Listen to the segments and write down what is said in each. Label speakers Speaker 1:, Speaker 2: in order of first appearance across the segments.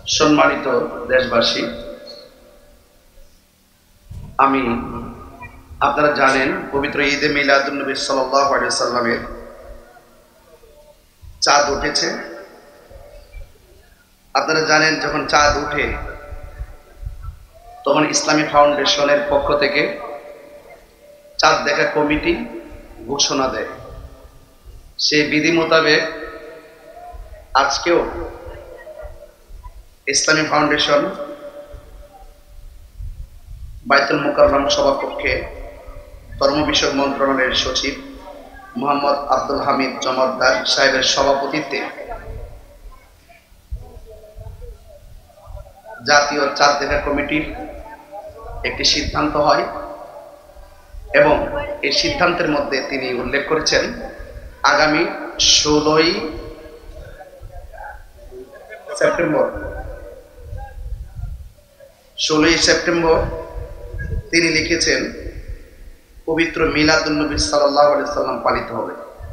Speaker 1: সম্মানিত দেশবাসী, আমি আপনারা জানেন পবিত্র ঈদে মিলাদুন্নবী সাল্লাল্লাহু আলাইহি ওয়াসাল্লামের চাঁদ উঠেছে। আপনারা জানেন যখন চাঁদ উঠে তখন ইসলামী ফাউন্ডেশনের পক্ষ থেকে চাঁদ দেখা কমিটি ঘোষণা দেয়। সেই বিধি মোতাবেক আজকেও ইসলামী ফাউন্ডেশন বাইতুল মুকাররম সভাকক্ষে ধর্ম বিষয়ক মন্ত্রণালয়ের সচিব মোহাম্মদ আব্দুল হামিদ জমাদ্দার সাহেবের সভাপতিত্বে জাতীয় চাঁদ দেখা কমিটির একটি সিদ্ধান্ত হয় এবং এই সিদ্ধান্তের মধ্যে তিনি উল্লেখ করেছেন আগামী 16ই সেপ্টেম্বর তিনি লিখেছেন পবিত্র মিলাদুন্নবী সাল্লাল্লাহু আলাইহি ওয়াসাল্লাম পালিত হবে।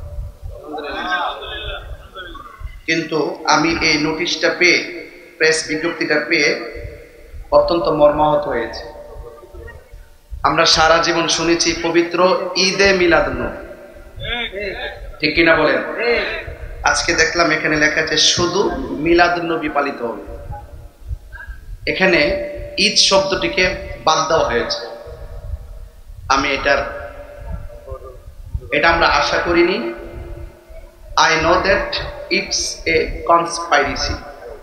Speaker 1: কিন্তু আমি এই নোটিশটা পেয়ে, প্রেস বিজ্ঞপ্তিটা পেয়ে অত্যন্ত মর্মাহত হয়েছে। আমরা সারা জীবন শুনেছি পবিত্র ঈদে মিলাদুন্নবী, ঠিক কিনা বলেন? আজকে দেখলাম এখানে লেখা আছে শুধু মিলাদুন্নবী পালিত হবে। এখানে ঈদ শব্দটিকে বাদ দেওয়া হয়েছে। আমি এটা আমরা আশা করিনি। I know that it's a conspiracy.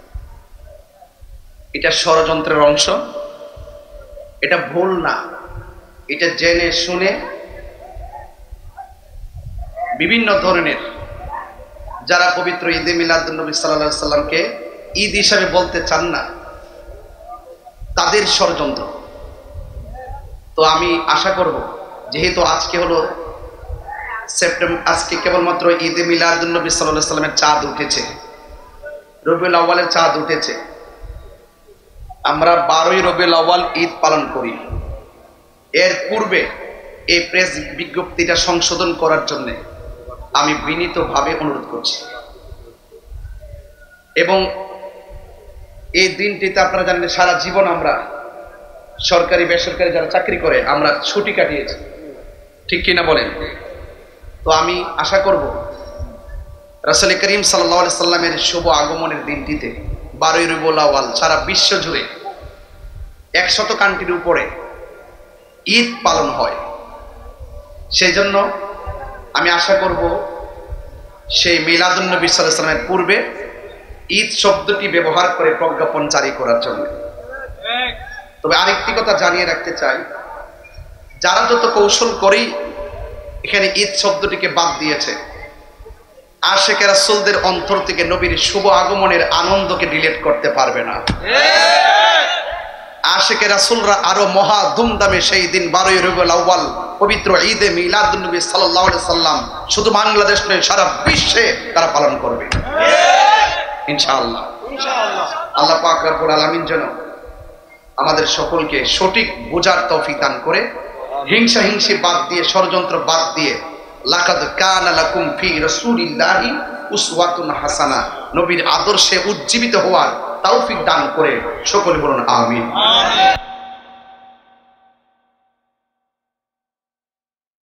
Speaker 1: এটা ষড়যন্ত্রের অংশ, এটা ভুল না। এটা জেনে শুনে বিভিন্ন ধরনের যারা পবিত্র ঈদে মিলাদুন্নবী সাল্লাল্লাহু আলাইহি সাল্লামকে ঈদ হিসাবে বলতে চান না, তাদের ষড়যন্ত্র। তো আমি আশা করব, যেহেতু আজকে হলো আজকে কেবলমাত্র ঈদে মিলাদুন্নবী সাল্লাল্লাহু আলাইহি সাল্লামের চাঁদ উঠেছে, রবিউল আউয়ালের চাঁদ উঠেছে। আমরা 12ই রবিউল আউয়াল ঈদ পালন করি। এর পূর্বে এই প্রেস বিজ্ঞপ্তিটা সংশোধন করার জন্য আমি বিনীতভাবে অনুরোধ করছি। এবং এই দিনটিতে আপনারা জানেন সারা জীবন আমরা সরকারি বেসরকারি যারা চাকরি করে আমরা ছুটি কাটিয়েছি, ঠিক কিনা বলেন? তো আমি আশা করব রাসূল করিম সাল্লাল্লাহু আলাইহি সাল্লামের শুভ আগমনের দিনটিতে 12ই রবিউল আউয়াল সারা বিশ্ব জুড়ে 100 কান্ট্রির উপরে ঈদ পালন হয়। সেই জন্য আমি আশা করব সেই মিলাদুন্নবী সাল্লাল্লাহু আলাইহি সাল্লামের পূর্বে ঈদ শব্দটি ব্যবহার করে প্রজ্ঞাপন জারি করার জন্য। তবে আরেকটি কথা জানিয়ে রাখতে চাই, যারা যত কৌশল করেই এখানে ঈদ শব্দটিকে বাদ দিয়েছে, আশিকে রাসূলদের অন্তর থেকে নবীর শুভ আগমনের আনন্দকে ডিলিট করতে পারবে না। আশিকে রাসূলরা আরো মহা ধুমধামে সেই দিন 12ই রবিউল আউয়াল পবিত্র ঈদে মিলাদুন্নবী সাল্লাল্লাহু আলাইহি সাল্লাম শুধু বাংলাদেশ নয় সারা বিশ্বে তারা পালন করবে ইনশাআল্লাহ। আল্লাহ পাক রব্বুল আলামিন যেন আমাদের সকলকে সঠিক বোঝার তৌফিক দান করে, হিংসা বাদ দিয়ে, ষড়যন্ত্র বাদ দিয়ে লাকাদ কানা লাকুম ফি রাসূলিল্লাহি উসওয়াতুন হাসানা, নবীর আদর্শে উজ্জীবিত হওয়ার তৌফিক দান করে সকলে বলুন আমিন।